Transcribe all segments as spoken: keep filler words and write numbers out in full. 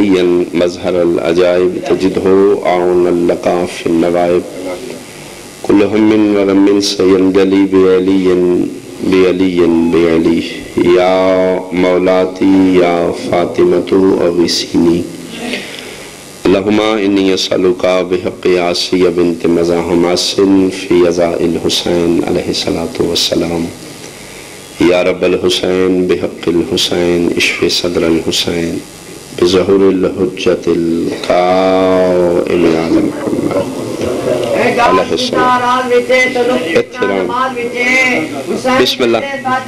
عليا مظهر العجائب تجده عون اللقا في النوائب كل هم ورم سينجلي بعلي بعلي بعلي يا مولاتي يا فاطمة أغيثيني اللهم إني أسألك بحق آسيا بنت مزاحم حسن في عزاء الحسين عليه الصلاة والسلام يا رب الحسين بحق الحسين اشف صدر الحسين بظهور الحجة القائم على محمد عليه السلام بسم اللہ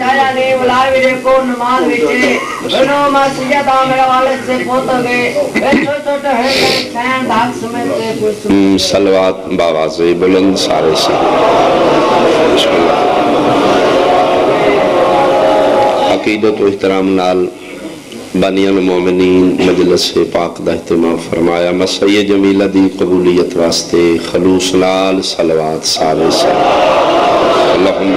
صلوات باواز بلند سارے سے بسم اللہ عقیدت و احترام نال بانیان مومنین مجلس پاک دا اہتمام فرمایا مسیح جمیلہ دی قبولیت واسطے خلوص نال صلوات سارے سے اللہم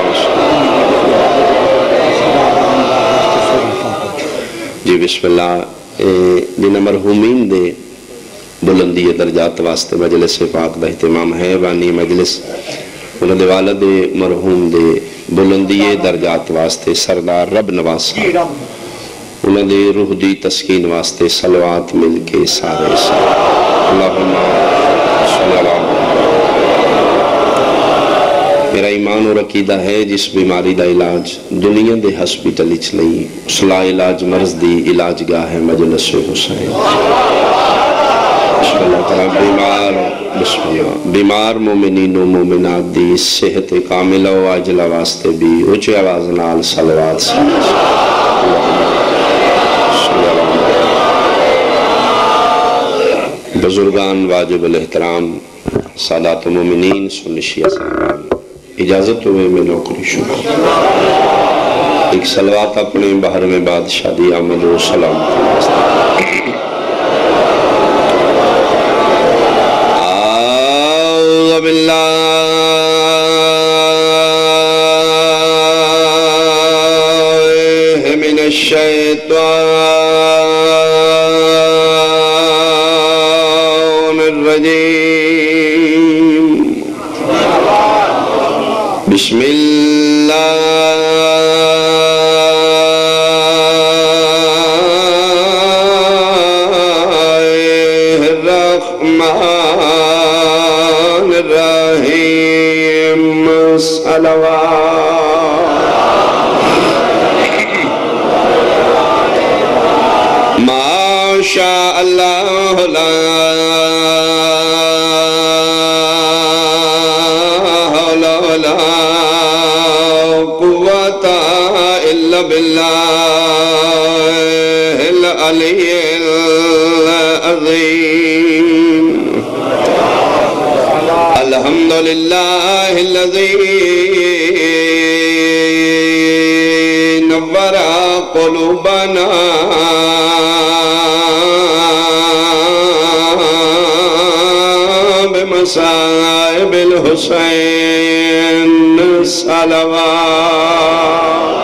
جی بسم اللہ جنہ مرحومین دے بلندی درجات واسطے مجلس پاک دا اہتمام ہے بانی مجلس انہوں دے والد مرحوم دے بلندی درجات واسطے سردار رب نواز صاحب انہوں نے روح دی تسکین واسطے صلوات مل کے سارے سے اللہم صلی اللہ علیہ میرا ایمان اور عقیدہ ہے جس بیماری دا علاج دنیا دے ہسپیٹل اچ نہیں اصلاح علاج مرض دی علاج گاہ ہے مجلس حسین بسم اللہ تعالیٰ بیمار بسم اللہ بیمار مومنین و مومنات دی صحت کاملہ و عاجلہ واسطے بھی اونچی آواز نال صلوات سارے سے بزرگان واجب الاحترام سادات و مومنین سنشیہ صاحبان اجازت ہوئے میں نوکری شروع ایک صلوات اپنے بحر میں بادشاہ دی آمد و سلام اعوذ باللہ من الشیطان بسم اللہ الرحمن الرحیم صلوات ما شاء اللہ لا باللہ العلی العظیم الحمدللہ الذی نور قلوبنا بمصائب الحسین صلوات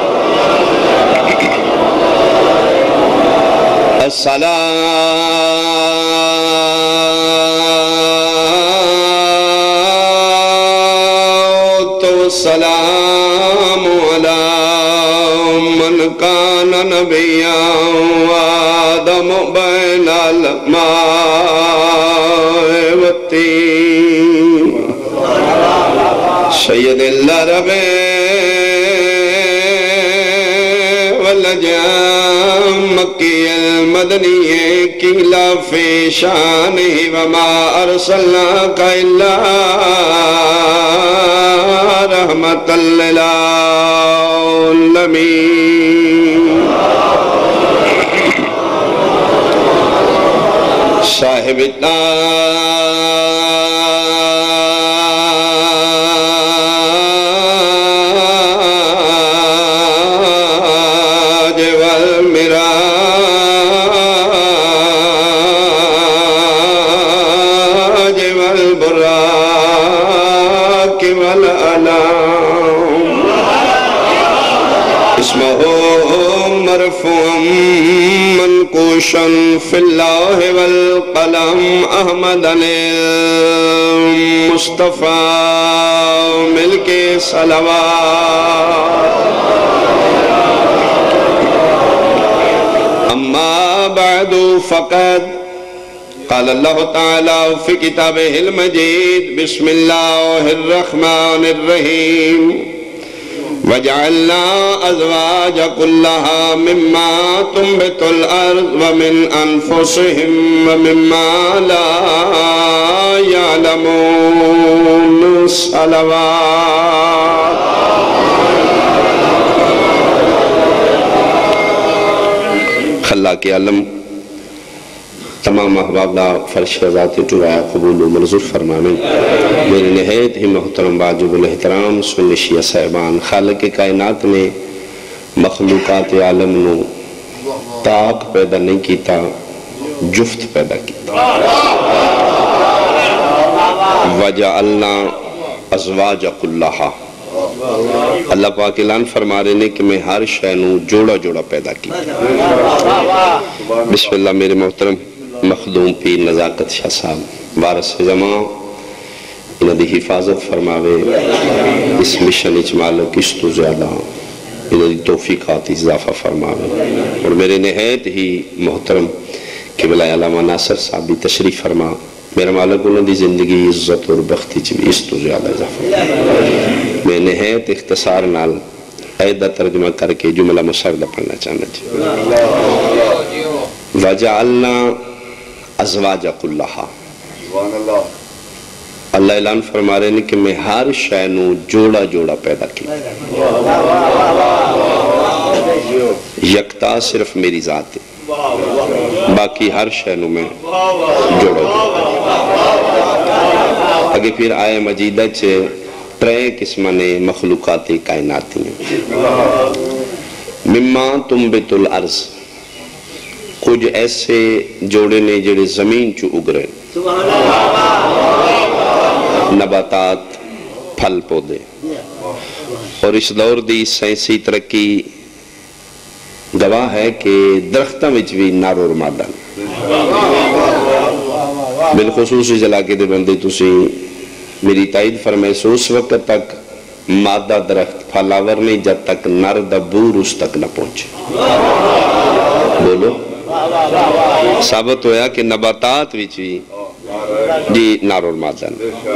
الصلاة والسلام على من كان نبيا وآدم بين الماء والطين سيد العرب والجام مکی المدنی کیلا فی شانہ وما ارسلناک الا رحمت للعالمین صاحب نقشن فی اللہ والقلم احمد مصطفیٰ مل کے صلوات اما بعد فقد قال اللہ تعالی فی کتابہ المجید بسم اللہ الرحمن الرحیم وَجَعَلْنَا أَزْوَاجَ كُلَّهَا مِمَّا تُنْبِتُ الْأَرْضُ وَمِنْ أَنفُسِهِمْ وَمِمَّا لَا يَعْلَمُونَ صلوات خلا کے عالم تمام احباب دا فرش ذات ٹورایا قبول و منظور فرمامن میرے نہایت ہی محترم واجب الاحترام سنشیہ صاحبان خالق کائنات نے مخلوقات عالم نو طاق پیدا نہیں کیتا جفت پیدا کیتا وَجَعَلْنَا أَزْوَاجَ كُلَّهَا اللہ پاک اعلان فرما رہے نے کہ میں ہر شے نو جوڑا جوڑا پیدا کیتا بسم اللہ میرے محترم مخدوم پیر نزاکت شاہ صاحب وارث زمان انہاں دی حفاظت فرماوے اس مشن اجمالک اس تو زیادہ انہاں دی توفیقات اضافہ فرماوے اور میرے نہایت ہی محترم قبلہ علامہ ناصر صاحب بھی تشریف فرما میرا مالک انہاں دی زندگی عزت اور بختی چوی اس تو زیادہ اضافہ میں نہایت اختصار نال عیدہ ترجمہ کر کے جملہ مساردہ پڑھنا چاہنا چاہیے وَجَعَلْنَا ازواج کلہا اللہ اعلان فرما رہے ہیں کہ میں ہر شے نو جوڑا جوڑا پیدا کی یکتا صرف میری ذات ہے باقی ہر شے نو میں جوڑا جوڑا اگے پھر آئے مجیدہ چھے ترے قسمہ نے مخلوقات کائناتی ہیں مما تنبت الارض کچھ ایسے جوڑے نے جڑے زمین چو اگرے نباتات پھل پودے اور اس دور دی سائنسی ترقی گواہ ہے کہ درختہ میں بھی نار اور مادہ بالخصوص اس علاقے دے بندے تسی میری تائید فرمائے سو اس وقت تک مادہ درخت پھلاور نہیں جب تک نر دبور اس تک نہ پہنچے بولو ثابت ہویا کہ نباتات وچ بھی جی نار اور مادہ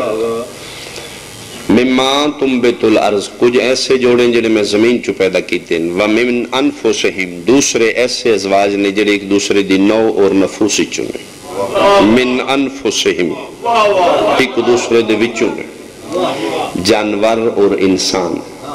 مما تنبت الارض کچھ ایسے جوڑیں جنہیں میں زمین چو پیدا کیتے ہیں ومن انفسہم دوسرے ایسے ازواج نے جنہیں ایک دوسرے دی نو اور نفوسی چنے من انفسہم ایک دوسرے دے وچوں نے جانور اور انسان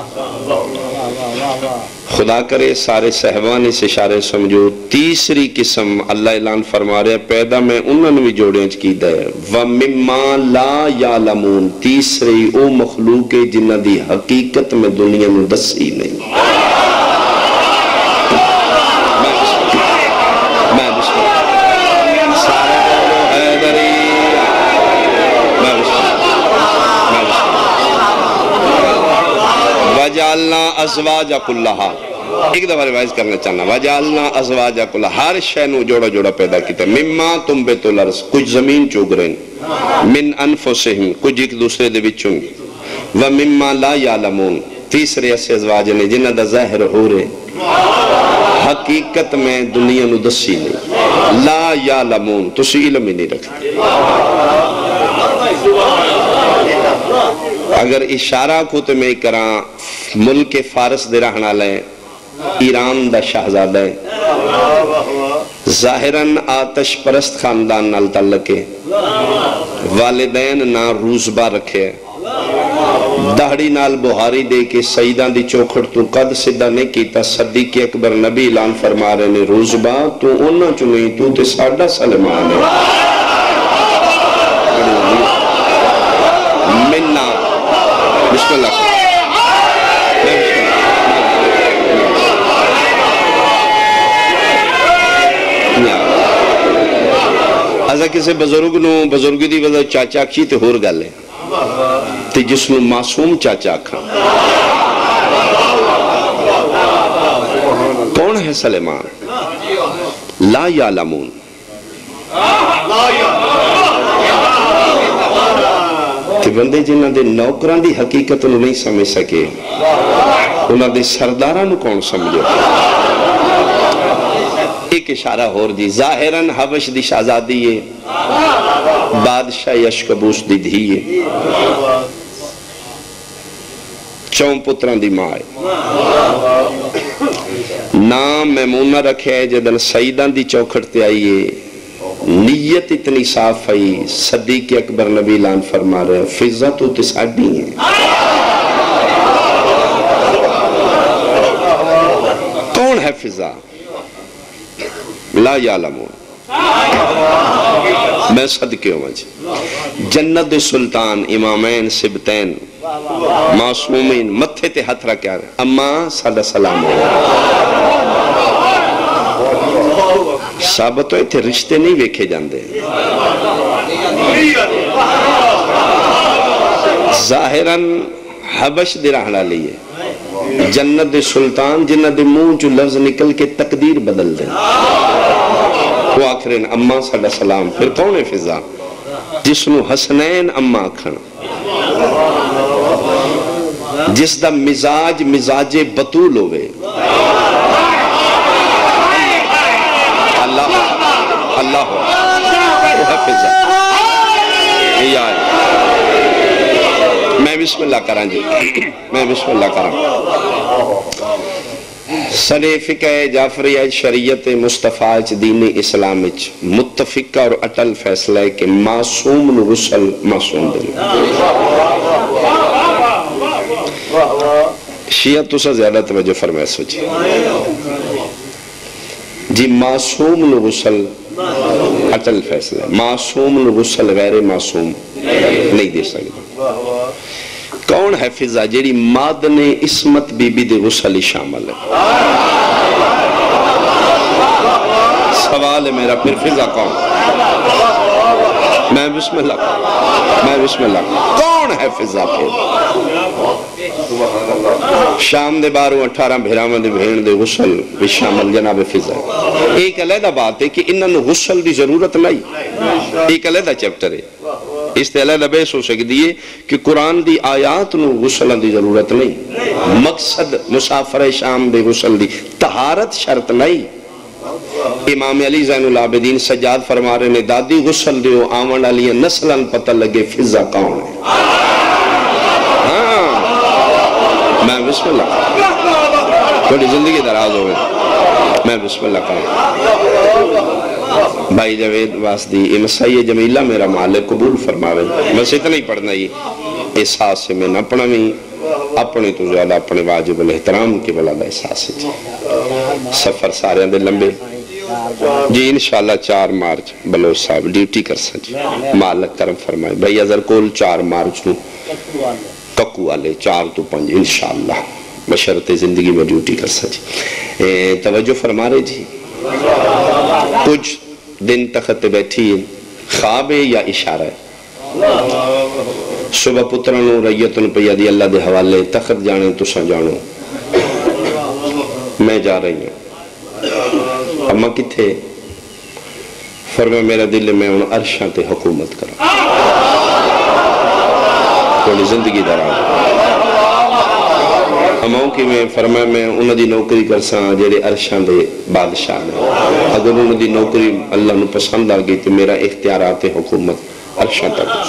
خدا کرے سارے صحبان اس اشارے سمجھو تیسری قسم اللہ اعلان فرما رہے پیدا میں انہوں نے بھی جوڑیں کی دے وَمِمَّا لَا يَعْلَمُونَ تیسری او مخلوق جنہ دی حقیقت میں دنیا میں دسی نہیں میں بسم اللہ سارے بولو حیدری میں بسم اللہ وَجَعَلْنَا أَزْوَاجَ كُلَّهَا ایک دفعہ روایز کرنا چاہنا وَجَعَلْنَا أَزْوَاجَ كُلَّهَا ہر شے نو جوڑا جوڑا پیدا کیتا مما تنبت الارض کچھ زمین چوگ رہے من انفسہم کچھ ایک دوسرے دے بچوں وَمِمَّا لَا يَعْلَمُونَ تیسرے ایسے ازواج نے جنہ دا ظاہر ہو رہے حقیقت میں دنیا نو دسی نہیں لا يعلمون تسی علم ہی نہیں رکھتے اگر اشارہ کو تو میں کران ملک فارس دے رہنا لیں ایران دا شہزادہ ہے ظاہراً آتش پرست خاندان نال تعلقے والدین نا روزبہ رکھے دہڑی نال بہاری دے کے سیدان دی چوکھڑ تو قد صدہ نہیں کیتا صدیق اکبر نبی اعلان فرما رہے نے روزبہ تو انہا چنئی تو تے ساڑھا سلمان ہے مننا بسم اللہ ازا کسے بزرگ نو بزرگی دی وزا چاچا کشی تے ہور گالے تے جس نو معصوم چاچا کھا کون ہے سلیمان لا یعلمون کہ بندے جنہاں دے نوکران دی حقیقت انہوں نہیں سمجھ سکے انہاں دے سرداراں نو کون سمجھو. ایک اشارہ ہور جی ظاہراً حبش دی شہزادی ہے بادشاہ یشکبوس دی دھی ہے چون پتران دی ماں ہے نام میمونہ رکھے ہے جدن سعیدان دی چوکھٹ تے آئی ہے نیت اتنی صاف آئی صدیق اکبر نبی اعلان فرما رہے ہیں فضا تو تساڈی ہیں. کون ہے فضا؟ لا یعلمون. میں صدقے ہوں جی جنت سلطان امامین سبتین معصومین متھے تے ہتھ رکھ رہے اماں سادہ سلام ہو ثابت ہوئے تھے رشتے نہیں ویکھے جاندے ظاہراً حبش دی رہنا لیے جنت سلطان جنہ دے منہ جو لفظ نکل کے تقدیر بدل دیں وہ آخرین اماں سادہ سلام. پھر کون ہے فضا؟ جس نو حسنین اماں کھن جس دا مزاج مزاج بطول ہوئے اللہ اللہ وہ ہے فضا. یہ آئے میں بسم اللہ کران جی میں بسم اللہ کران سنے فقہ جعفریہ شریعت مصطفیٰ دین اسلام متفقہ اور اٹل فیصلہ ہے کہ معصوم نو غسل معصوم دل. شیعہ تو سا زیادہ توجہ فرمائے سوچی جی معصوم نو غسل اٹل فیصلہ ہے معصوم نو غسل غیر معصوم نہیں دے سکتا. کون ہے فضا جیڑی مادن اسمت بی بی دے غسل شامل ہے؟ سوال ہے میرا پھر فضا کون؟ میں بسم اللہ میں بسم اللہ کون ہے فضا پھر؟ شام دے باروں اٹھارہ بھیرامہ دے بھین دے غسل بھی شامل جناب فضا ہے. ایک علیحدہ بات ہے کہ انہوں غسل دی ضرورت نہیں ایک علیحدہ چیپٹر ہے اس تے علیحدہ بحث ہو سکتی ہے کہ قرآن دی آیات نو غسل دی ضرورت نہیں مقصد مسافر شام دے غسل دی طہارت شرط نہیں. امام علی زین العابدین سجاد فرما رہے نے دادی غسل دیو آمن علی نسلن پتہ لگے فضا کون ہے. ہاں میں بسم اللہ تھوڑی زندگی دراز ہوئے میں بسم اللہ کروں. بھائی جوید واسدی امسائی جمیلہ میرا مالک قبول فرما رہے بس اتنا ہی پڑھنا یہ احساس سے میں نہ پڑھا بھی اپنے تو زیادہ اپنے واجب الاحترام کے بلادہ احساس ہے. سفر سارے اندر لمبے جی انشاءاللہ چار مارچ بلوچ صاحب ڈیوٹی کر سکے مالک کرم فرمائے بھائی ازر کول چار مارچ نو ککو والے چار تو پنج انشاءاللہ بشرط زندگی میں ڈیوٹی کر سکے. توجہ فرما رہے جی کچھ دن تخت بیٹھی خواب ہے یا اشارہ ہے؟ صبح پترانو ریتن پیا دی اللہ دے حوالے تخت جانے تو سا جانو میں جا رہی ہوں اما کتھے فرمایا میرا دل میں ان عرشاں تے حکومت کرا تھوڑی زندگی دراز اماؤں کی میں فرمایا میں انہوں دی نوکری کرساں جیڑے عرشاں دے بادشاہ نے اگر انہوں دی نوکری اللہ نے پسند آگئی تو میرا اختیارات حکومت عرشاں تک.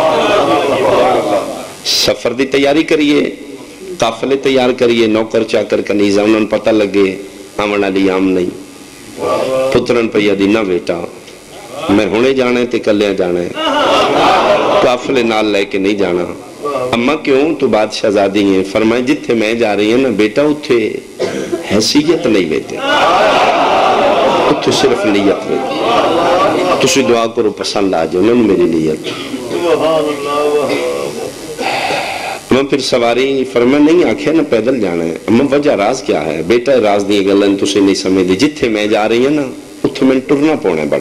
سفر دی تیاری کریے قافلے تیار کریے نوکر چاکر کنیزہ انہوں نے پتہ لگے آمن علی عام نہیں پترن پیا دی نہ بیٹا میں ہونے جانے تے کلیاں جانے قافلے نال لے کے نہیں جانا. اماں کیوں تو بادشاہ زادی ہیں فرمائے جتھے میں جا رہی ہیں نا بیٹا اتھے حیثیت نہیں بیٹے اتھے صرف نیت بیٹے تسی دعا کرو پسند آ جاؤ انہوں میری نیت. اماں پھر سواری فرمائے نہیں آکھے نا پیدل جانا ہے. اماں وجہ راز کیا ہے؟ بیٹا راز نہیں گلن تسی نہیں سمجھ دی جتھے میں جا رہی ہیں نا اتھے میں ٹرنا پونے بڑا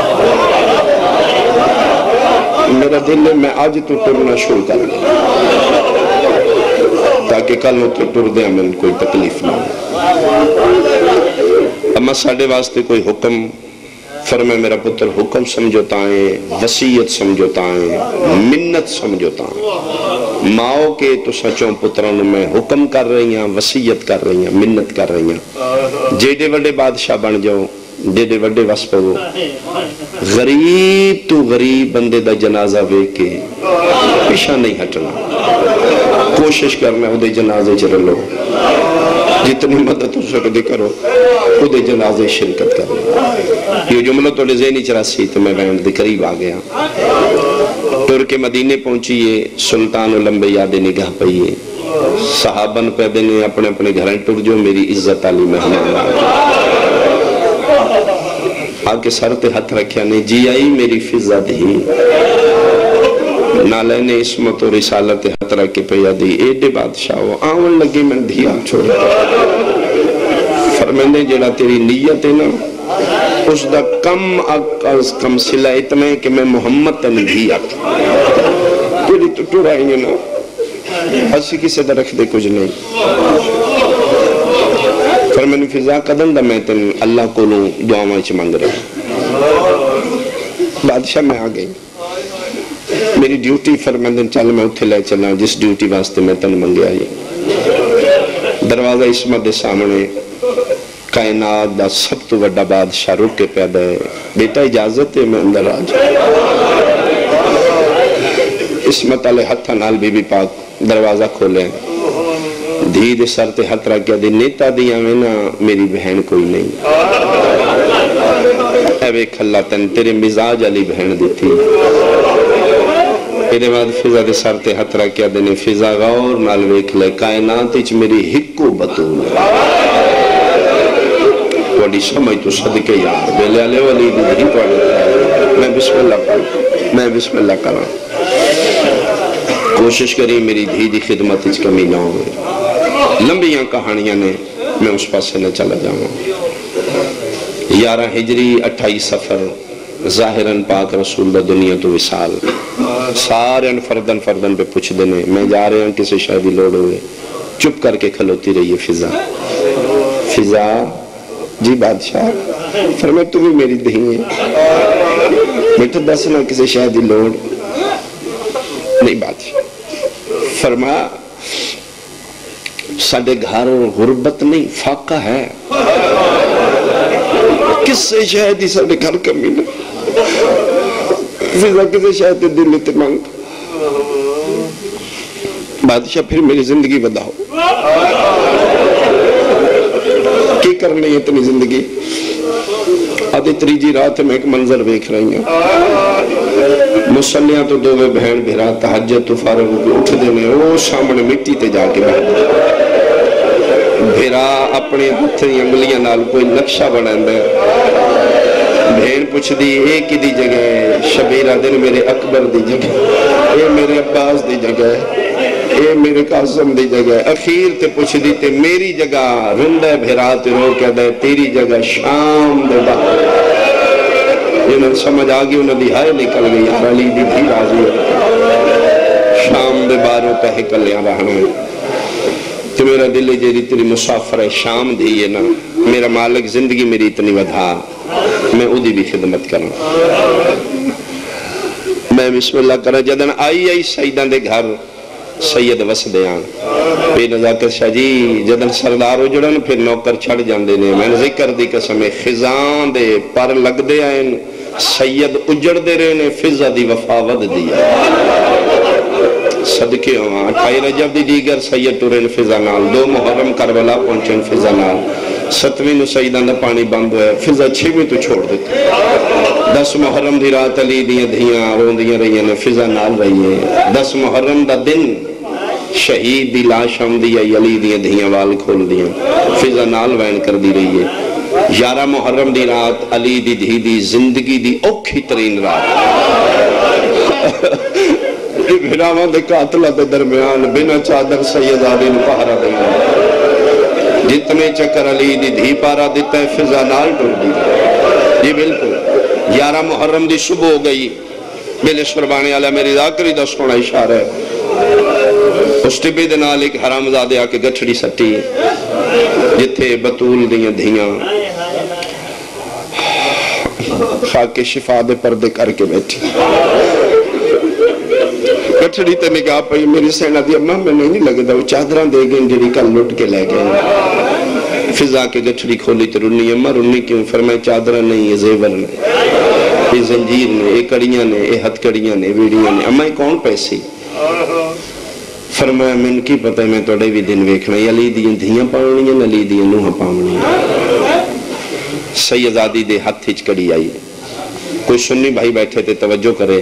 میرا دل ہے میں آج تو ٹرنا شروع کر لیں تاکہ کل اتنے ٹر دیں میں کوئی تکلیف نہ ہو. اما ساڑھے واسطے کوئی حکم فرمائے میرا پتر حکم سمجھوتا ہے، وسیعت سمجھوتا ہے، منت سمجھوتا ہے ماؤ کے تو سچوں پتروں میں حکم کر رہی ہیں، وسیعت کر رہی ہیں، منت کر رہی ہیں جیڑے وڈے بادشاہ بن جاؤ، جیڑے وڈے وس پو، غریب تو غریب بندے دا جنازہ وے کے پیچھا نہیں ہٹنا، کوشش کرنا وہ دے جنازے چر لو، جتنی مدد ہو سکتے کرو وہ دے جنازے شرکت کرو۔ یہ جملہ تو ذہنی چراسی تو میں بینڈ دے قریب آ گیا، ٹر کے مدینے پہنچیے، سلطان الانبیاء دے نگاہ پئیے، صحابن پیدے نے اپنے اپنے گھریں ٹر جو میری عزت علی مہمان آکے سر تے ہاتھ رکھیا نے، جی آئی میری فضا دی، نالے نے اسمت و رسالت ہاتھ رکھے پیا دی، ایڈے بادشاہ ہو آون لگے میں دھیا چھوڑا، فرمیندے جڑا تیری نیت ہے نا اس دا کم از کم صلہ اتنا ہے کہ میں محمد تن دھیا تیری تو ٹورائیں گے نا، اسی کسی دا رکھ دے کچھ نہیں، فرمیندے فضا قدم دا میں تن اللہ کو لوں دعا مائچ مانگ رہا، بادشاہ میں آ گئی، میری ڈیوٹی فرمندن چل میں اتھے لے چلا جس ڈیوٹی واسطے میں تن منگیا ہی، دروازہ عصمت دے سامنے کائنات دا سب تو وڈا بادشاہ رک کے پیدا ہے، بیٹا اجازت ہے میں اندر آ جائے، عصمت علیہ ہتھا نال بی بی پاک دروازہ کھولے، دھی دے سر تے ہتھ رکھ گیا دی، نیتا دیا میں نا میری بہن کوئی نہیں، اے بے کھلا تن تیرے مزاج علی بہن دی تھی، میرے بعد فضا دے سر تے ہتھ رکھیا دینے، فضا غور نال ویکھ لے کائنات اچ میری ہکو بطول وڈی سمجھ تو صدقے یار بیلے علیہ ولی دی دھی پڑھ، میں بسم اللہ پڑھ، میں بسم اللہ کرا، کوشش کری میری دھی دی خدمت اچ کمی نہ ہوئے، لمبیاں کہانیاں نے میں اس پاس سے نہ چلا جاؤں، یارہ ہجری اٹھائی سفر ظاہراً پاک رسول دا دنیا تو وصال، سارے ان فردن فردن پہ پوچھ دینے، میں جا رہے ہیں کسی شاہدی لوڑ ہوئے، چپ کر کے کھلوتی رہی ہے فضا، فضا جی بادشاہ، فرمائے تو بھی میری دہی ہے، بیٹا دس نہ کسی شاہدی لوڑ نہیں، بادشاہ فرمایا ساڑھے گھر غربت نہیں فاقہ ہے، کس سے شاہدی ساڑھے گھر کمی نہیں، فضا کسی شاہدی دل لیتے مانگ، بادشاہ پھر میری زندگی بداؤ، کی کرنے یہ اتنی زندگی، آدھے تریجی رات میں ایک منظر بیکھ رہی ہیں، مسلیاں تو دو بے بہن بھیرا تحجد تو فارغ ہو کے اٹھ دینے، وہ سامنے مٹی تے جا کے بیٹھ بھیرا اپنے ہتھیں انگلیاں نال کوئی نقشہ بنائیں دے، بھین پوچھ دی ایک ہی دی جگہ ہے، شبیرہ دن میرے اکبر دی جگہ ہے، اے میرے عباس دی جگہ ہے، اے میرے قاسم دی جگہ ہے، اخیر تے پوچھ دی تے میری جگہ رندہ بھیرا تے رو کہہ دے تیری جگہ شام دے باہر، انہوں سمجھ آگی انہوں دی ہائے نکل گئی، یار علی دی بھی راضی ہے، شام دے باروں پہ ہکل لیا رہنے، تو میرا دل جیری تیری مسافر شام دیئے نا، میرا مالک زندگی میری اتنی ودھا، میں او دی بھی خدمت کروں، میں بسم اللہ کرا جدن آئی آئی سیدان دے گھر سید وسدیاں، پہ نزاکت شاہ جی جدن سردار ہو جڑن پھر نوکر چھڑ جان دینے، میں نے ذکر دی قسم خزان دے پر لگ دے آئین، سید اجڑ دے رہنے، فضا دی وفاود دیا، صدقے ہوں اٹھائی رجب دی دیگر سید ٹورین فضا نال، دو محرم کربلا پہنچن فضا نال، ستویں نو سیدان دا پانی بند ہوئے، فضا چھویں تو چھوڑ دیتے، دس محرم دی رات علی دیاں دھیاں رون دیاں رہی ہیں، فضا نال رہی ہیں، دس محرم دا دن شہید دی لاش ہم دی علی دیاں دھیاں وال کھول دیاں، فضا نال وین کر دی رہی ہے، یارہ محرم دی رات علی دی دھی دی زندگی دی اوکھی ترین رات، بھراوان دے قاتلہ دے درمیان بنا چادر سید آدھی نو پہرا دیا، جتنے چکر علی دی دھی پارا دیتا ہے فضا نال ڈر دی، جی بالکل، یارہ محرم دی صبح ہو گئی، میلے سربانے علیہ میری ذاکری دا سونا اشارہ ہے، اس ٹبی دے نال ایک حرام زادے آکے گٹھڑی سٹی، جتھے بطول دیاں دھیاں، خاک شفا دے پردے کر کے بیٹھی کٹھڑی تے نگاہ پئی میری سینہ دی اماں میں نہیں لگتا وہ چادران دے گئے جڑی کل لٹ کے لے گئے فضا کے گٹھڑی کھولی تے رنی اماں رنی کیوں فرمائے چادران نہیں یہ زیور نے یہ زنجیر نے یہ کڑیاں نے یہ ہتھ کڑیاں نے ویڑیاں نے اماں کون پیسی فرمایا من کی پتہ ہے میں توڑے بھی دن ویکھنا یا لی دیں دھیاں پاؤنی یا لی دیں نوہ پاؤنی سیدادی دے ہتھ ہچ کڑی آئی کوئی سنی بھائی بیٹھے تھے توجہ کرے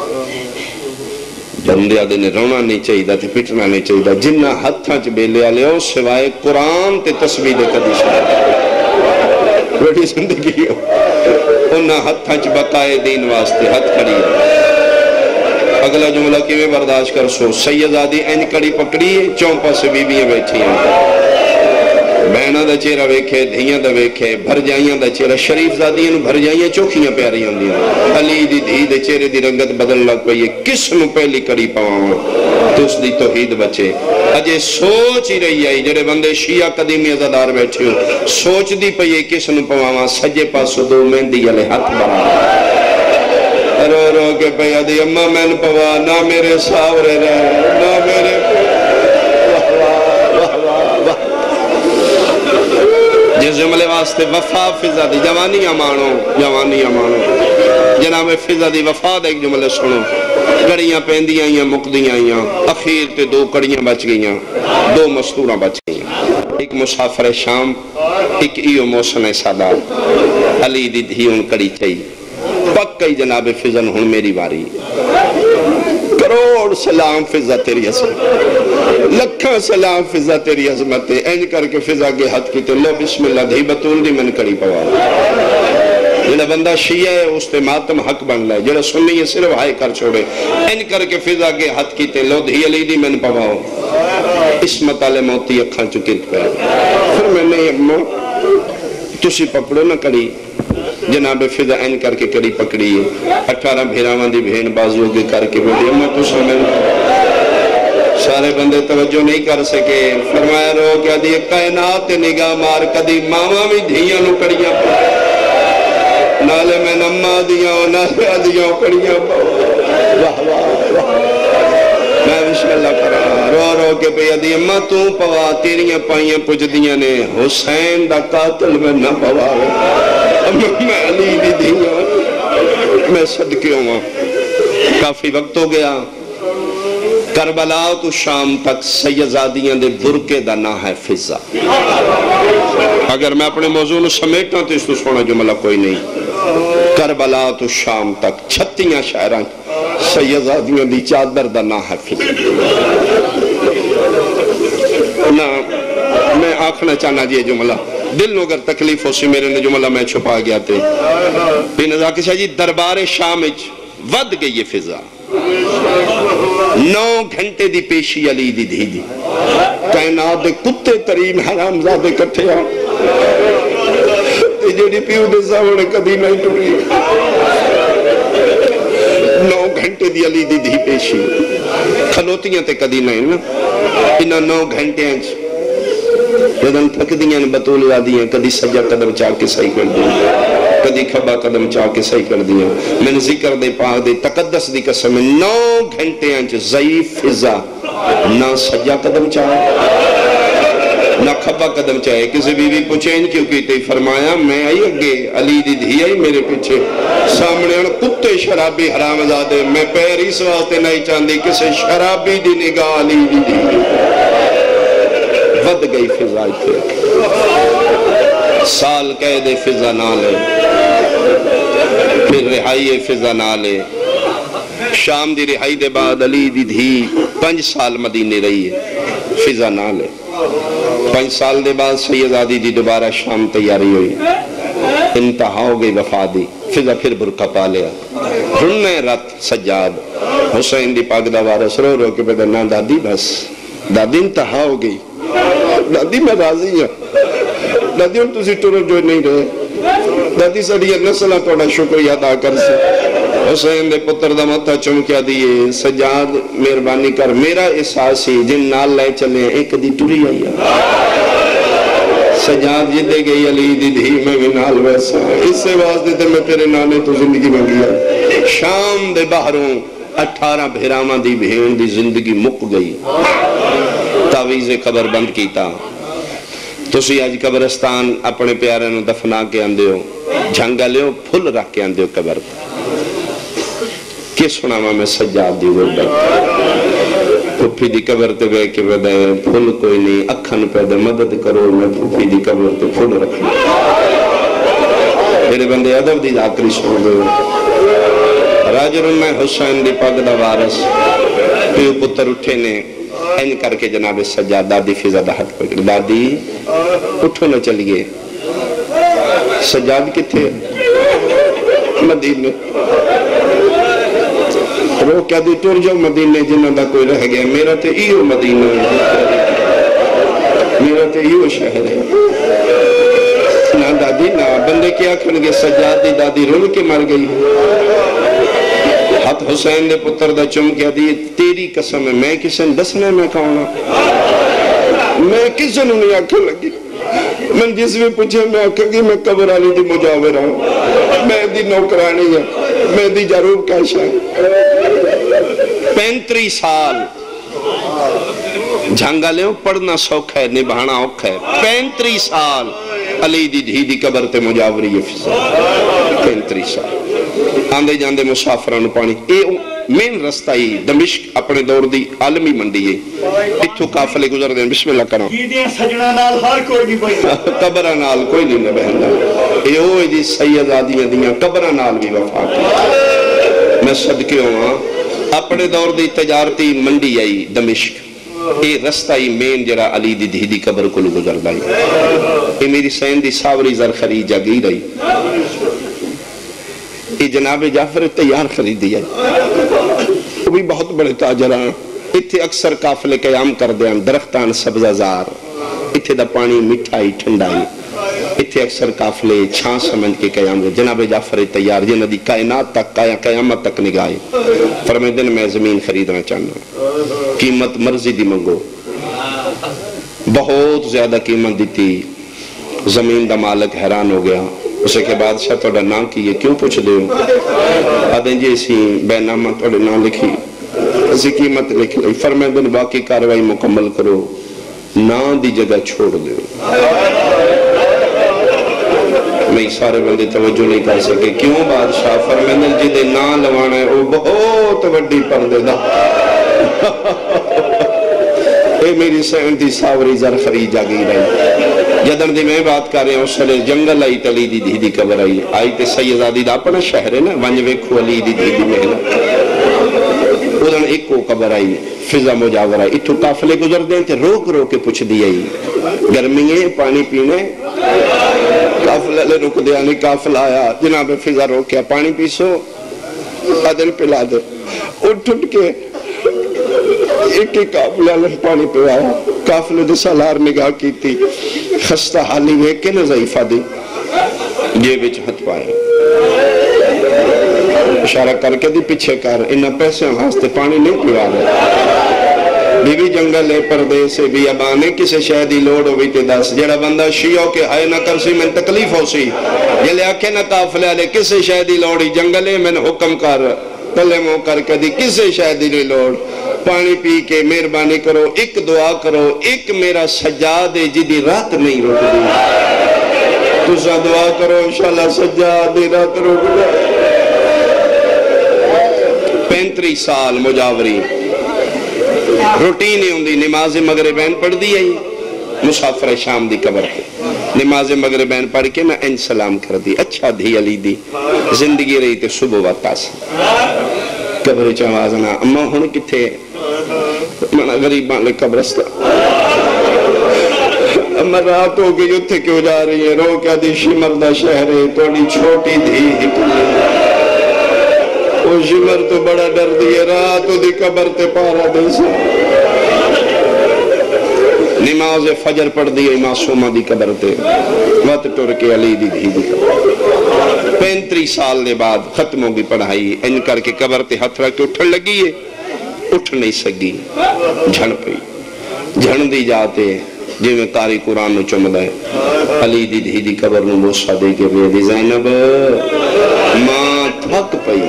بندے آدھے نے رونا نہیں چاہیے دا تھے پٹنا نہیں چاہیے دا جنہ ہتھاں چ بیلے آلے ہو سوائے قرآن تے تسبیح دے قدی شاید بیٹی زندگی ہو انہا ہتھاں چ بقائے دین واسطے ہتھ کھڑی ہے اگلا جملہ کی میں برداشت کر سو سیدادی این کڑی پکڑی ہے چونپا سے بی بیاں بیٹھی ہیں بہنہ دا چیرہ ویکھے دھیاں دا ویکھے بھر جائیاں دا چیرہ شریف زادیاں بھر جائیاں چوکھیاں پیاری ہوں دیا علی دی دھی دے چیرے دی رنگت بدل لگ پئی کس نو پہلی کڑی پاواں تو اس دی توحید بچے اجے سوچ ہی رہی آئی جڑے بندے شیعہ قدیمی ازادار بیٹھے ہوں سوچ دی پئی کس نو پاواں سجے پاسو دو مہندی علی ہاتھ برا رو رو کے پیا دی اممہ میں نے پوا نہ میرے ساورے رہے نہ میرے جس جملے واسطے وفا فضا دی جوانی امانو جوانی امانو جناب فضا دی وفا دا ایک جملے سنو کڑیاں پہندیاں یا مقدیاں یا اخیر تے دو کڑیاں بچ گئیاں دو مستوراں بچ گئیاں ایک مسافر شام ایک ایو موسن سادات علی دی دھی ان کڑی چاہیے پکئی جناب فضا ہن میری باری کروڑ سلام فضا تیری عظمت لکھاں سلام فضا تیری عظمت این کر کے فضا کے ہاتھ کی تو لو بسم اللہ دھی بطول دی من کڑی پوا جنہ بندہ شیعہ ہے اس تے ماتم حق بن لائے جنہ سنی یہ صرف ہائے کر چھوڑے این کر کے فضا کے ہاتھ کی تو لو دھی علی دی من پواؤ اسمت آلے موتی اکھاں چکرت پہ پھر میں نے اممہ تسی پکڑو نہ کڑی جناب فضا این کر کے کڑی پکڑی ہے اٹھارہ بھیراوان دی بھین بازو کے کر کے بولی اممہ تو سمیں سارے بندے توجہ نہیں کر سکے فرمایا رو کیا دی کائنات نگاہ مار کدی ماما بھی دھیاں نو کڑیاں پا نالے میں نمہ دیاں نالے دیاں کڑیاں پا واہ واہ واہ میں بسم اللہ کرا رو رو کے پہ دی اممہ تو پوا تیریاں پائیاں پوچھ دیاں نے حسین دا قاتل میں نہ پوا میں علی دی دھیاں میں صدقے ہوں کافی وقت ہو گیا کربلا تو شام تک سیدزادیاں دے برکے دا نہ ہے فضا اگر میں اپنے موضوع سمیٹنا تو اس تو سونا جملہ کوئی نہیں کربلا تو شام تک چھتیاں شاعران سیدزادیاں دی چادر دا نہ ہے فضا نہ میں آنکھنا چاہنا جی جملہ دل نو اگر تکلیف ہو سی میرے نے جملہ میں چھپا گیا تھے بین ازاکی شاہ جی دربار شامج ود گئی یہ فضا نو گھنٹے دی پیشی علی دی دھی دی کائنات دے کتے ترین حرام زادے کٹھے ہاں جو دی پیو دے ساوڑے کبھی نہیں ٹوری نو گھنٹے دی علی دی دھی پیشی کھلوتیاں تے کدی نہیں نا انہا نو گھنٹے ہیں جدن تھک دیاں بطول لا دیاں کدی سجا قدم چاہ کے صحیح کر دیاں کدی کھبا قدم چاہ کے صحیح کر دیاں میں نے ذکر دے پاک دے تقدس دی قسم نو گھنٹے انچ ضعیف فضا نہ سجا قدم چاہ نہ کھبا قدم چاہے کسی بی بی پوچھیں کیوں کیتے فرمایا میں آئی اگے علی دی دھی آئی میرے پیچھے سامنے ان کتے شرابی حرام زادے میں پیر اس واسطے نہیں چاندی کسی شرابی دی نگاہ علی دی دھی ود گئی فضا تھے سال قید فضا نہ لے پھر رہائی فضا نہ لے شام دی رہائی دے بعد علی دی دھی پنج سال مدینے رہی ہے فضا نہ لے پنج سال دے بعد سیدادی دی دوبارہ شام تیاری ہوئی انتہا ہو گئی وفا دی فضا پھر برکہ پا لیا ہننے رت سجاد حسین دی پاک دا وارس رو رو کے بدر نا دادی بس دادی انتہا ہو گئی دادی میں راضی ہوں دادی ہم تسی ٹورر جو نہیں رہے دادی سڑی نسلہ توڑا شکریہ ادا کر سے حسین دے پتر دا متہ چمکیا دیئے سجاد مہربانی کر میرا احساس ہی جن نال لے چلے ایک دی ٹوری آئی سجاد جدے گئی علی دی دھی میں بھی نال ویسا اس سے واسطے تے میں تیرے نانے تو زندگی منگی ہے شام دے باہروں اٹھارہ بھیراما دی بھین دی زندگی مک گئی تعویز قبر بند کیتا تسی آج قبرستان اپنے پیارے نو دفنا کے آندے ہو جھنگا لے ہو پھل رکھ کے آندے ہو قبر کس سناما میں سجاد دی غربت پھوپھی دی قبر تے بے کے بدے پھل کوئی نہیں اکھن پیدے مدد کرو میں پھوپھی دی قبر تے پھل رکھنا میرے بندے ادب دی آخری سن دے راجر میں حسین دی پاک دا وارث پیو پتر اٹھے نے این کر کے جناب سجاد دادی فضا دا ہاتھ پکڑ دادی اٹھو نہ چلیے سجاد کتھے مدینے رو کیا دی ٹور جو مدینے جنہ دا کوئی رہ گیا میرا تے ایو مدینہ میرا تے ایو شہر ہے نہ دادی نہ بندے کیا کھنگے سجاد دی دادی رول کے مر گئی ہاتھ حسین دے پتر دا چم کیا دی تیری قسم ہے میں کسے دسنے میں کہوں میں کسے نو نہیں آکھا لگی من جس میں پوچھے میں آکھا گی میں قبر آلی دی مجاور ہوں میں دی نوکرانی ہے میں دی جاروب کاشا پینتری سال جھانگا لے ہو پڑھنا سوکھ ہے نبھانا اوکھ ہے پینتری سال علی دی دھی دی قبر تے مجاوری یہ فضا پینتری سال آندے جاندے مسافران پانی اے مین رستہ ہی دمشق اپنے دور دی عالمی منڈی ہے اتھو کافلے گزر دیں بسم اللہ کرو سجنہ نال ہر کوئی نہیں بہن قبرہ نال کوئی نہیں بہن اے ہوئے دی سید آدیاں دیاں قبرہ نال بھی وفا کی میں صدقے ہوں اپنے دور دی تجارتی منڈی آئی دمشق اے رستہ ہی مین جرا علی دی دھی دی قبر کو گزر دائی اے میری سین دی ساوری زر خرید جاگی رہی یہ جناب جعفر تیار خریدی ہے وہ بھی بہت بڑے تاجران اتھے اکثر قافلے قیام کر دیں درختان سبزہ زار اتھے دا پانی مٹھائی ٹھنڈائی اتھے اکثر قافلے چھان سمجھ کے قیام کر جناب جعفر تیار جنہ دی کائنات تک قیامت تک نگاہی فرمائے دن میں زمین خریدنا چاہنا قیمت مرضی دی منگو بہت زیادہ قیمت دیتی زمین دا مالک حیران ہو گیا اسے کے بادشاہ توڑا نام کی یہ کیوں پوچھ دے آدھیں جی اسی بے نامہ توڑے نام لکھی اسی قیمت لکھ لئی فرمائے دن باقی کاروائی مکمل کرو نام دی جگہ چھوڑ دے میں سارے بندے توجہ نہیں کر سکے کیوں بادشاہ فرمائے دن جی دے نام لوانا ہے وہ بہت وڈی پردے دا اے میری سینتی ساوری زر خرید جاگی رہی جدن دی میں بات کر رہے ہیں اس سے جنگل آئی تلی دی دی دی قبر آئی آئی تے سیدادی دا اپنا شہر ہے نا ونج ویکھو علی دی دی دی محلہ ادھن ایک کو قبر آئی فضا مجاور آئی اتھو قافلے گزر دیں تے روک رو کے پوچھ دی آئی گرمیے پانی پینے قافلہ لے رک دیا نہیں قافلہ آیا جناب فضا رو کیا پانی پیسو ادھن پلا دے اٹھ اٹھ کے ایک ایک قافلہ لن پانی پہ آیا قافلے دے سالار نگاہ کی تھی خستہ حالی میں کہ نہ ضعیفہ دی یہ بچ ہتھ پائے اشارہ کر کے دی پچھے کر انہا پیسے واسطے پانی نہیں پیوا رہے بی بی جنگل ہے پردے سے بھی ابانے کسے شہدی لوڑ ہوئی تے دس جڑا بندہ شیعوں کے آئے نہ کر سی میں تکلیف ہو سی یہ لے آکھے نہ قافلے لے کسے شہدی لوڑی جنگل ہے میں حکم کر پلے مو کر کے دی کسے شہدی نہیں لوڑ پانی پی کے مہربانی کرو ایک دعا کرو ایک میرا سجاد جدی رات نہیں روک دی تو سا دعا کرو انشاءاللہ سجاد رات روک دی پینتری سال مجاوری روٹین ہی ہوں دی نماز مغربین پڑھ دی ہے مسافر شام دی قبر پہ نماز مغربین پڑھ کے میں ان سلام کر دی اچھا دھی علی دی زندگی رہی تے صبح وقت آس قبر چوازنا اما ہون کتھے منا غریبان لے قبرستہ اما رات ہو گئی اتھے کیوں جا رہی ہے رو کیا دی شمردہ شہر ہے توڑی چھوٹی دھی ہکلی وہ شمر تو بڑا ڈر دیئے رات ہو دی قبر تے پارا دے سا نماز فجر پڑھ دیئے معصومہ دی قبر تے وقت ٹور کے علی دی دھی دی قبر پینتری سال دے بعد ختم ہوگی پڑھائی ان کر کے قبر تے ہتھ رکھ کے اٹھن لگی ہے اٹھ نہیں سکی جھن پئی جھن دی جاتے جی میں قاری قرآن نو چمدہ ہے علی دی دھی دی قبر نو بوسہ دے کے بے دی زینب ماں تھک پئی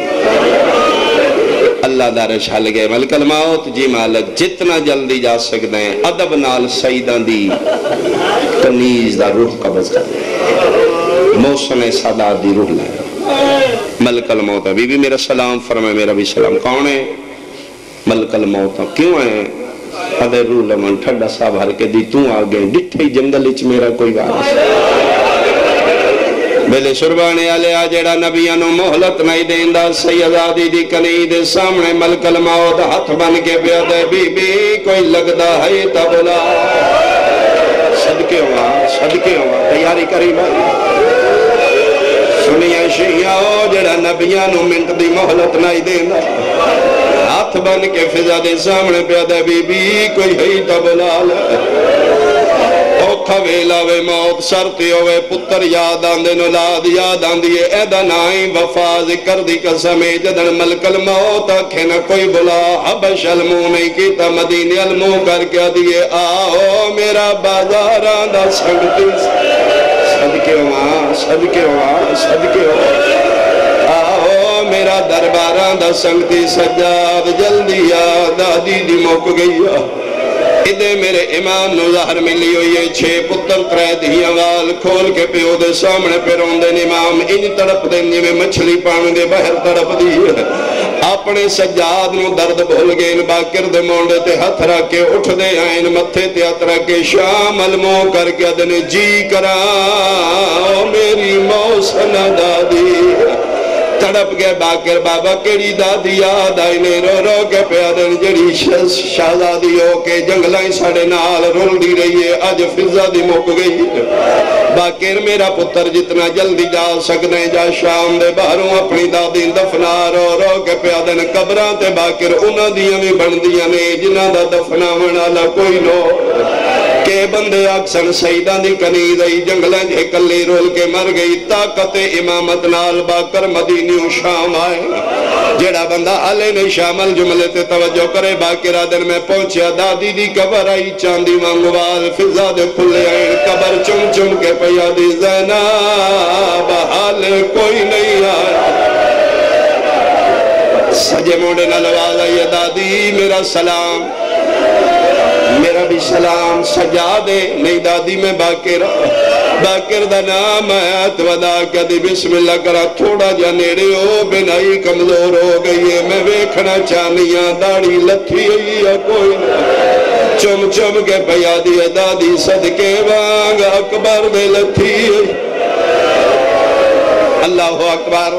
اللہ دا رشا لگے ملک الموت جی مالک جتنا جلدی جا سکتے ہیں ادب نال سیدان دی کنیز دا روح قبض کر دے موسن سادات دی روح لے ملک الموت بی بی میرا سلام فرمائے میرا بھی سلام کون ہے ملک الموت کیوں ہے ادھر روح لمن ٹھڑا صاحب ہر کے دی توں آگے ڈٹھے جنگل اچ میرا کوئی وارث بلے شربانے آلے آجڑا نبیانو محلت نہیں دیندہ سیدادی دی کنی دے سامنے ملک الموت ہاتھ بن کے بیادے بی بی کوئی لگدا ہے تبلا صدقے ہوا صدقے ہوا تیاری کری بھائی سنیا شیعہ جڑا نبیانو منٹ دی محلت نہیں دیندہ ہاتھ بن کے فضا دے سامنے پیادے بی بی کوئی ہے تبلا اوکھا ویلاوے موت سرتی ہوئے پتر یاد آندے نولاد یاد آندیے ایدہ نائی وفا ذکر دی قسمیں جدن ملک الموت آکھے نہ کوئی بلا حبش المو نہیں کیتا مدینی المو کر کے دیئے آؤ میرا بازار آندہ سنگتی صدقے ہوا صدقے ہوا صدقے ہوا آؤ میرا دربار آندہ سنگتی سجاد جلدی دادی دی موک گئی ادھے میرے امام نو ظاہر ملی ہوئی ہے چھے پتر ترے دھیاں وال کھول کے پیو دے سامنے پیرون دے امام انج تڑپ دے میں مچھلی پان دے بہر تڑپ دی اپنے سجاد نو درد بھول گئے ان باکر دے مونڈے تے ہتھ رکھے اٹھ دے آئین متھے تے ہتھ رکھے شام المو کر کے ادھنے جی کرا میری موسن دادی تڑپ گئے باکر بابا کیڑی دادی یاد آئینے رو رو کے پیادن جڑی شہزادی ہو کے جنگلائیں ساڑے نال رول دی رہی ہے آج فضا دی موک گئی باکر میرا پتر جتنا جلدی جا سکنے جا شام دے باہروں اپنی دادی دفنا رو رو کے پیادن قبران تے باکر انہ دیاں میں بن دیاں نے جنہ دا دفنا منالا کوئی نو کہ بندے اکسن سیدان دی کنید ای جنگلیں جے کلی رول کے مر گئی طاقت امامت نال باکر مدینیوں شام آئے جیڑا بندہ آلے نے شامل جملے تے توجہ کرے باکر آدن میں پہنچیا دادی دی قبر آئی چاندی مانگوال فضا دے کھلے آئے قبر چم چم کے پیا دی زینب حال کوئی نہیں آیا سجے موڑے نلواز آئیے دادی میرا سلام میرا بھی سلام سجا دے نہیں دادی میں باکر باکر دا نام آیت ودا کیا دی بسم اللہ کرا تھوڑا جا نیڑے ہو بنائی کمزور ہو گئی ہے میں ویکھنا چانیاں داڑی لتھی ہوئی ہے کوئی چم چم کے پیا دی دادی صدقے وانگ اکبر دے لتھی اللہ اکبر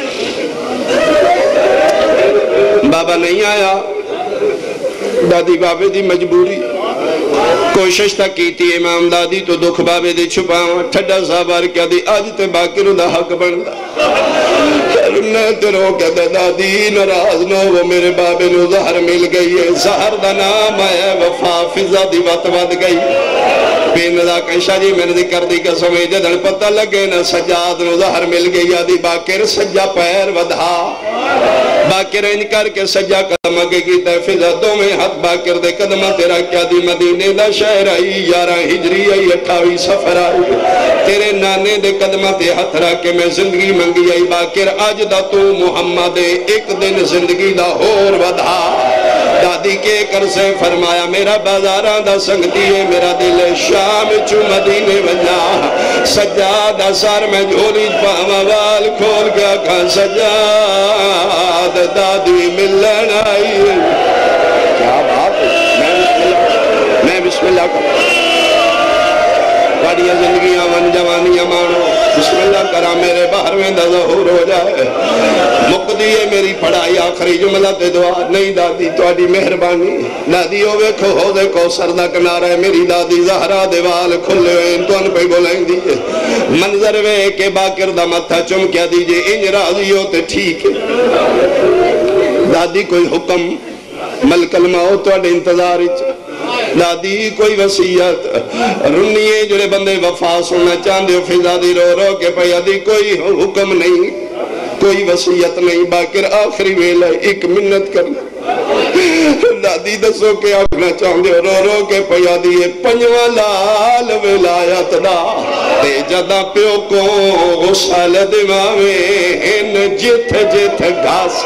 بابا نہیں آیا دادی بابے دی مجبوری کوشش تا کی تھی امام دادی تو دکھ بابے دی چھپاؤں ٹھڈا صاحبار کیا دی آج تے باکر دا حق بن دا نے تیرو کیا دے دادی نراز نو وہ میرے بابے نو ظہر مل گئی ہے ظہر دا نام ہے وفا فضا دی وط ود گئی بین دا کشا جی میں نے ذکر دی کہ سمیں جدن پتہ لگے نا سجاد نو ظہر مل گئی آدھی باکر سجا پیر ودھا باکر ان کر کے سجا قدم اگے کی تحفظ دو میں حد باکر دے قدمہ تیرا کیا دی مدینے دا شہر آئی یارہ ہجری آئی اٹھاوی سفر آئی تیرے نانے دے قدمہ تے ہتھ رکھے میں زندگی منگی آئی باکر آج دا تو محمد ایک دن زندگی دا ہور ودھا دادی کے کر سے فرمایا میرا بازاران دا سنگتی ہے میرا دل شام چو مدینے وجہ سجاد سار میں جھولی پاموال کھول گیا کھا سجاد دادی ملن آئی کیا بات ہے میں بسم اللہ کرتا بڑیا زندگیاں من جوانیاں مانو بسم اللہ کرا میرے باہر میں دا ظہور ہو جائے مقدیے میری پڑھائی آخری جملہ تے دعا نہیں دادی توڑی مہربانی دادی ہوئے کھو ہو دے کو سردہ کنارہ ہے میری دادی زہرہ دیوال کھلے ہوئے تو ان پہ گولائیں دیئے منظر وے کہ باکر دا متھا چم کیا دیجئے ان راضی ہوتے ٹھیک ہے دادی کوئی حکم ملک الموت توڑے انتظار دادی کوئی وسیعت رنیے جڑے بندے وفا سننا چاندے فضا دی رو رو کے پیا دی کوئی حکم نہیں کوئی وسیعت نہیں باکر آخری ویلہ ایک منت کرنا دادی دسو کے آکھنا چاندے رو رو کے پیا دی پنجوہ لال ولایت دا تے جدا پیو کو غسل دیواویں جت جت گھاس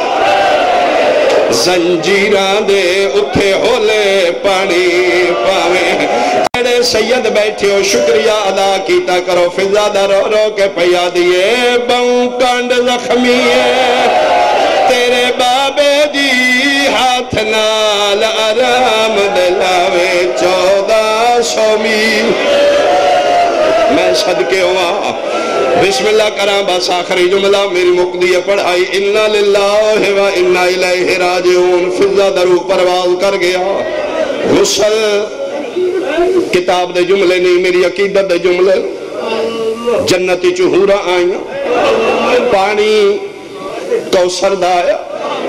زنجیران دے اتھے ہولے پانی پاویں جڑے سید بیٹھے ہو شکریہ ادا کیتا کرو فضا دا رو رو کے پیا دیے بہوں کانڈ زخمی ہے تیرے بابے دی ہاتھ نال آرام دلاوے چودہ سو میل میں صدقے ہوا بسم اللہ کرام بس آخری جملہ میری مقدی پڑھائی اِنَّا لِلَّهِ وَإِنَّا إِلَيْهِ راجعون فضا درو پرواز کر گیا غسل کتاب دے جملے نہیں میری عقیدت دے جملے جنتی چہورا آئیاں پانی کوثر دایا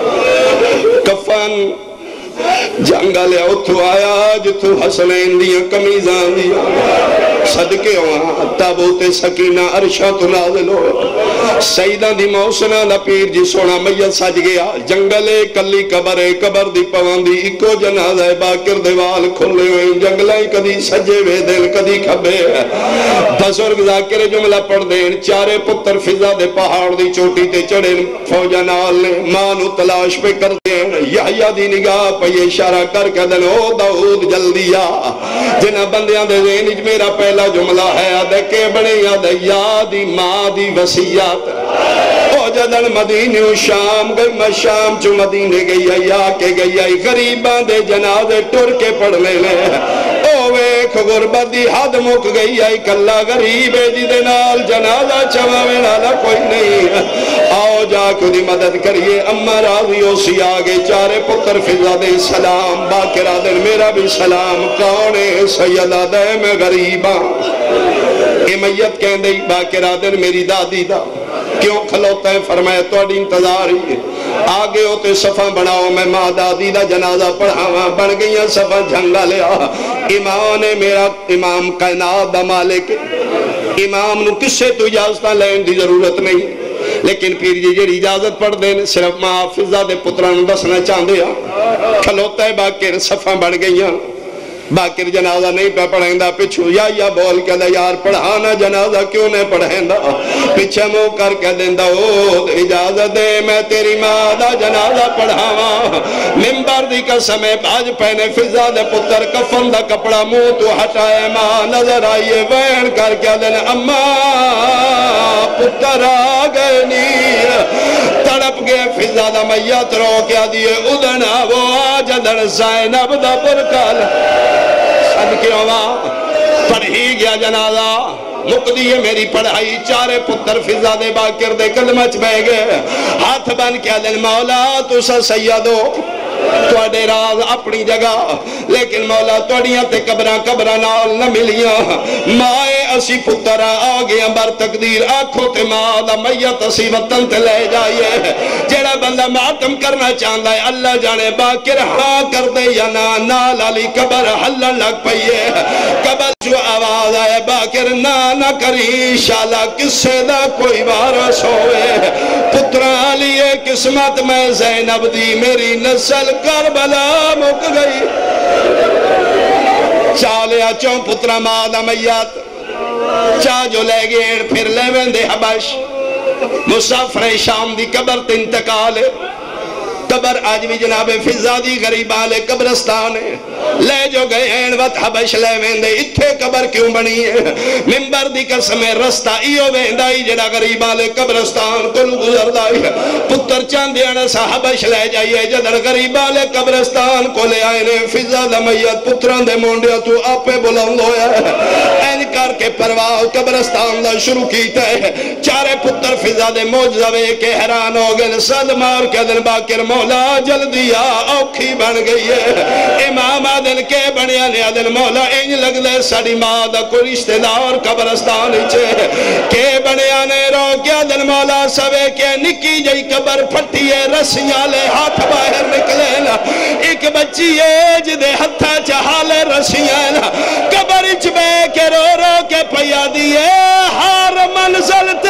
کفن جنگا لیا اتھو آیا جتھو حسنین دیا کمیزان دیا صدقے وہاں تابوت سکینہ عرشہ تو نازل ہو سیدہ دی موسنہ دا پیر جی سونا میت سج گیا جنگلے کلی قبرے قبر دی پواندی اکو جنازہ باکر دیوال کھلے ہوئے جنگلے کدی سجے وے دل کدی کھبے بزرگ ذاکر جملہ پڑھ دین چارے پتر فضا دے پہاڑ دی چوٹی تے چڑے فوجہ نال نے مانو تلاش پہ کر دین یحییٰ دی نگاہ پہ یہ اشارہ کر کے دن او داؤد جلدی آ جنہ بندیاں دے ذہنج میرا پہلا جملہ ہے آدھے کے بڑے یادے یادی ماں دی وسیعت او جدن مدینہ و شام گئی میں شام چو مدینہ گئی یا کے گئی غریباں دے جنازے ٹر کے پڑھنے لے او ایک غربت دی حد مک گئی آئی کلا غریب جی دے نال جنازہ چواوے نالا کوئی نہیں آؤ جا کو دی مدد کریے اما راضی ہو سی آگے چارے پتر فضا دے سلام باکرہ دن میرا بھی سلام کونے سیدہ دے میں غریباں اے میت کہن دے باکرہ دن میری دادی دا کیوں کھلوتا ہے فرمایا توڑی انتظار ہی آگے ہوتے صفحہ بڑھاؤ میں ماں دادی دا جنازہ پڑھاواں بڑھ گئیاں صفحہ جھنگا لیا امام نے میرا امام کائنات دا مالک امام نو کس سے تو اجازتہ لین دی ضرورت نہیں لیکن پھر جی جیڑی اجازت پڑھ دیں صرف ماں فضا دے پتران دسنا چاہن دیا کھلوتا ہے باکر صفحہ بڑھ گئیاں باکر جنازہ نہیں پہ پڑھیں دا پچھو یا یا بول کے دا یار پڑھانا جنازہ کیوں نہیں پڑھیں دا پچھے مو کر کے دیں دا او اجازت دے میں تیری ماں دا جنازہ پڑھاواں ممبر دی قسم باج پہنے فضا دے پتر کفن دا کپڑا منہ تو ہٹائے ماں نظر آئیے وین کر کے دیں اما پتر آگئے نہیں تڑپ گئے فضا دا میت رو کیا دیئے ادھنا وہ آج در زینب دا پرکال صدقے ہوا پڑھی گیا جنازہ مقدی ہے میری پڑھائی چارے پتر فضا دے باکر دے قدمچ بے گئے ہاتھ بن کیا دن مولا تو سا سیدو توڑے راز اپنی جگہ لیکن مولا توڑیاں تے قبران قبران نال نہ ملیاں مائے اسی پترہ آگیاں بر تقدیر آنکھوں تے ماں دا میت اسی وطن تے لے جائیے جیڑا بندہ ماتم کرنا چاہتا ہے اللہ جانے باکر ہاں کر دے یا نا نال علی قبر حلن لگ پئیے قبر جو آواز آئے باکر نا نہ کری شالا کس سے دا کوئی وارث ہوئے پترہ علیے قسمت میں زینب دی میری نسل کربلا مک گئی چالیا چون پترہ مادہ میت چاہ جو لے گئے پھر لے ویندے حبش مسافر شام دی قبر تے انتقال قبر آج بھی جناب فضا دی غریبان لے قبرستان لے جو گئے ہیں وقت حبش لے ویندے اتھے قبر کیوں بنی ہے ممبر دی قسم رستہ ایو ویندائی جڑا غریبان لے قبرستان کلو گزر دائی پتر چاندیانا سا حبش لے جائیے جدر غریبان لے قبرستان کو لے آئے نے فضا دا میت پتران دے مونڈیا تو آپ بلند ہویا ہے این کر کے پرواہ قبرستان دا شروع کیتا ہے چارے پتر فضا دے موجزوے کے حیران ہو گئے صد مار کے دن باکر مولا جلدی آ اوکھی بن گئی ہے امام آدن کے بنیا نے آدن مولا انج لگ دے ساڑی ماں دا کوئی رشتہ دار قبرستان چھے کے بنیا نے رو کیا دن مولا سوے کے نکی جائی قبر پھٹیے رسیاں لے ہاتھ باہر نکلے نا ایک بچی ہے جدے ہتھا چہالے رسیاں نا قبر اچ بے کے رو رو کے پیا دیئے ہار منزل